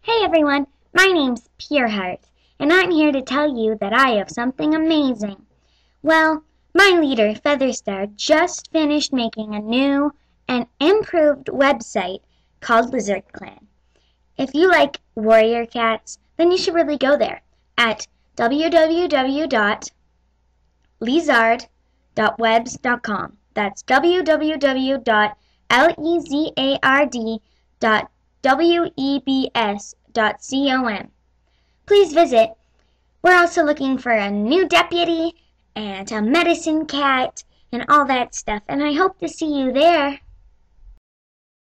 Hey everyone, my name's Pureheart, and I'm here to tell you that I have something amazing. Well, my leader, Featherstar, just finished making a new and improved website called Lizard Clan. If you like warrior cats, then you should really go there at www.lizard.webs.com. That's www.lezard.webs.com. Please visit. We're also looking for a new deputy and a medicine cat and all that stuff, and I hope to see you there.